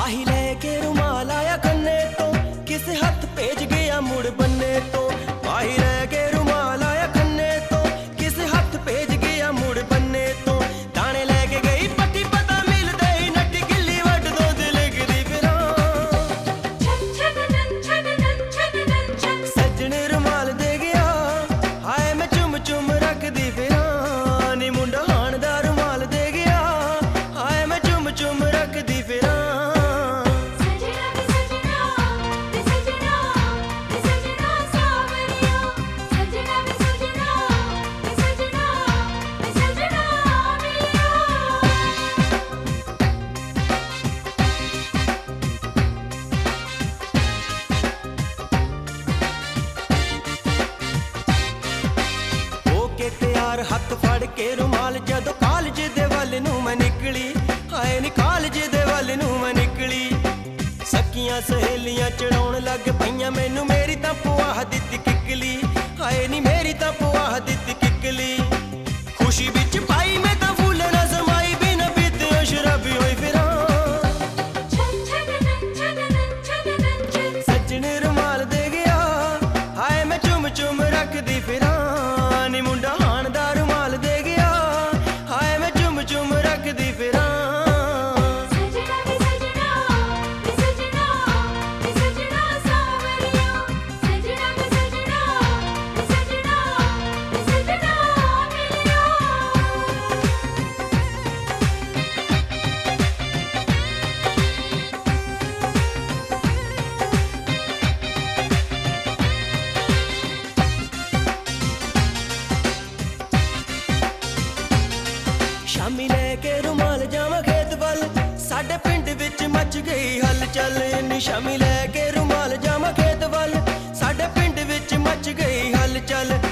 माही लेके रुमाल आया कन्ने तो किसे हाथ भेज गया मुड़ बन्ने तो। माही लेके रुमाल आया कन्ने तो किसे हाथ भेज गया मुड़ बन्ने तो। दाने लेके गई पट्टी पता मिलदे ही नटी गिल्ली वट दो दिल गिरी फिरा। सजन रुमाल दे गया हाय मैं चुम चुम रख दी फिरा। नी मुंडा हाण दा रुमाल दे गया हाय मैं चुम चुम रख दी फिरा। हथ फड़ के रुमाल जदों कॉलेज दे वल नूं मैं निकली। हाय नी कॉलेज दे वल नूं मैं निकली। सखियां सहेलियां चढ़ाउण लग पईयां मैनू मेरी तां पुआह दित्ती किकली। हाय नी मेरी तां पुआह दित्ती किकली। खुशी विच पाई मैं तां फुल ना समाई बिना पीते शराबी होई फिरां। सजन रुमाल दे गया हाय मैं चुम चुम रख दी फिरां। नी मुंडा हाण दा रुमाल दे गया हाय मैं चुम चुम रख दी फिरां। शामी लेके रुमाल जावां खेत वल साडे पिंड विच मच गई हलचल। नी शामी लेके रुमाल जावां खेत वल साडे पिंड विच मच गई हलचल।